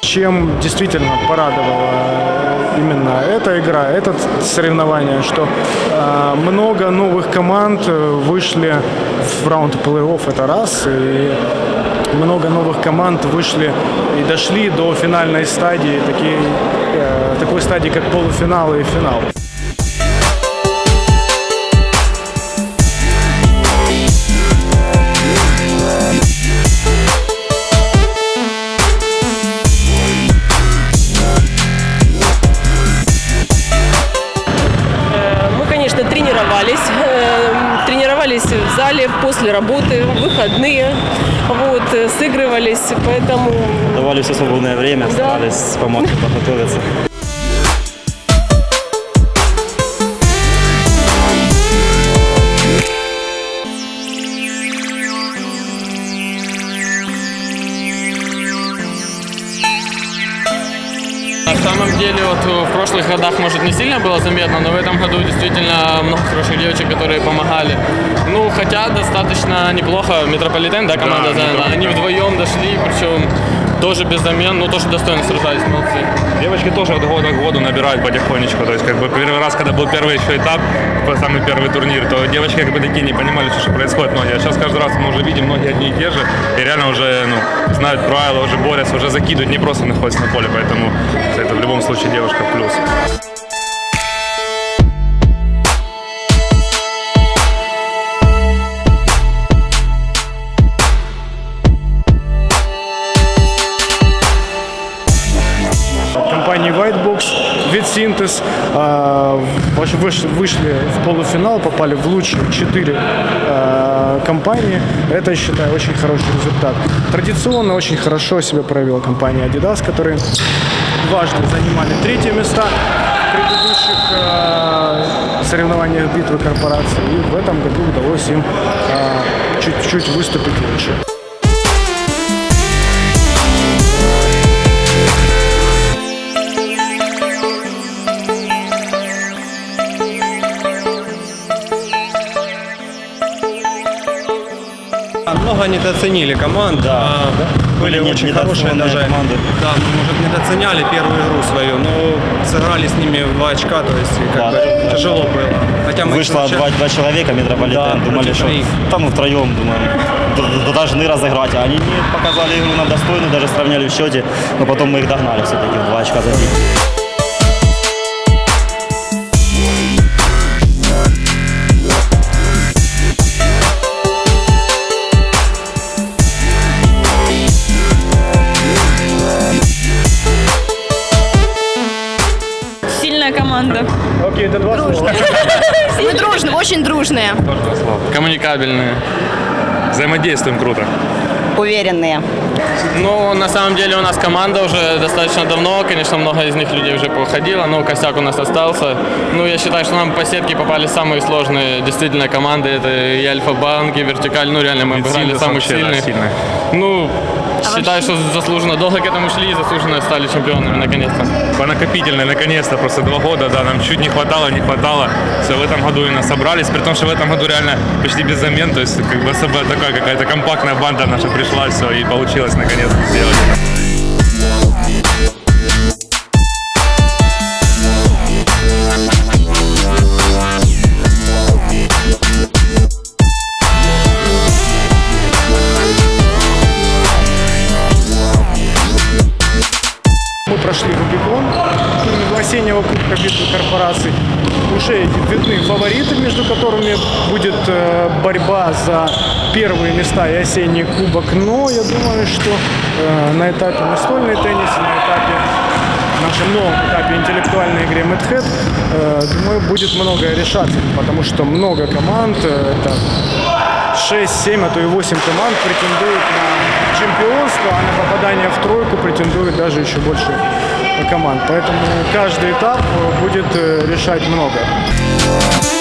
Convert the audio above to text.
чем действительно порадовала именно эта игра, это соревнование, что много новых команд вышли в раунд плей-офф, это раз, и много новых команд вышли и дошли до финальной стадии, такой стадии, как полуфинал и финал. Тренировались в зале после работы, в выходные, вот, сыгрывались, поэтому... Давали все свободное время, да. Старались помочь подготовиться. На самом деле, вот в прошлых годах, может, не сильно было заметно, но в этом году действительно много хороших девочек, которые помогали. Ну, хотя достаточно неплохо. Метрополитен, да, команда заняла. Они вдвоем дошли, причем тоже без замен, но тоже достойно сражались, молодцы. Девочки тоже от года к году набирают потихонечку. То есть, как бы, первый раз, когда был первый еще этап, самый первый турнир, то девочки как бы такие не понимали, что происходит. Но сейчас каждый раз мы уже видим многие одни и те же, и реально уже знают правила, уже борются, уже закидывают, не просто находятся на поле, поэтому это в любом случае девушка в плюс. Компании Whitebox, Ветсинтез вышли в полуфинал, попали в лучшие 4 компании. Это, я считаю, очень хороший результат. Традиционно очень хорошо себя проявила компания Adidas, которые дважды занимали 3-е места в предыдущих соревнованиях битвы корпораций. И в этом году удалось им чуть-чуть выступить лучше. Много недооценили команд, были очень хорошие даже команды. Да, может, недооценяли первую игру свою, но сыграли с ними в 2 очка, то есть как бы тяжело было. Хотя мы вышло 2 человека, Метрополитен, думали, что там мы втроем, думаем, должны разыграть, а они не показали игру нам достойную, даже сравняли в счете, но потом мы их догнали все-таки в 2 очка забить. Команда. Окей, это 2 слова. Мы дружные, очень дружные. Коммуникабельные. Взаимодействуем круто. Уверенные. Ну, на самом деле у нас команда уже достаточно давно, конечно, много из них людей уже поуходило, но костяк у нас остался. Ну, я считаю, что нам по сетке попали самые сложные действительно команды. Это и Альфа-Банк, и Вертикаль, ну, реально мы обыграли самых сильных. Ну, считаю, что заслуженно долго к этому шли и заслуженно стали чемпионами, наконец-то. По накопительной, наконец-то, просто 2 года, да, нам чуть не хватало. Все, в этом году именно собрались, при том, что в этом году реально почти без замен, то есть как бы особо такая какая-то компактная банда наша пришла, все, и получилось наконец-то сделать. Мы прошли Рубикон осеннего кубка битвы корпораций. Уже видны фавориты, между которыми будет борьба за первые места и осенний кубок. Но я думаю, что на этапе настольной тенниса, на нашем новом этапе интеллектуальной игре Мэдхед, думаю, будет многое решаться, потому что много команд, это 6, 7, а то и 8 команд претендуют на чемпионство, а на попадание в тройку претендует даже еще больше команд. Поэтому каждый этап будет решать много.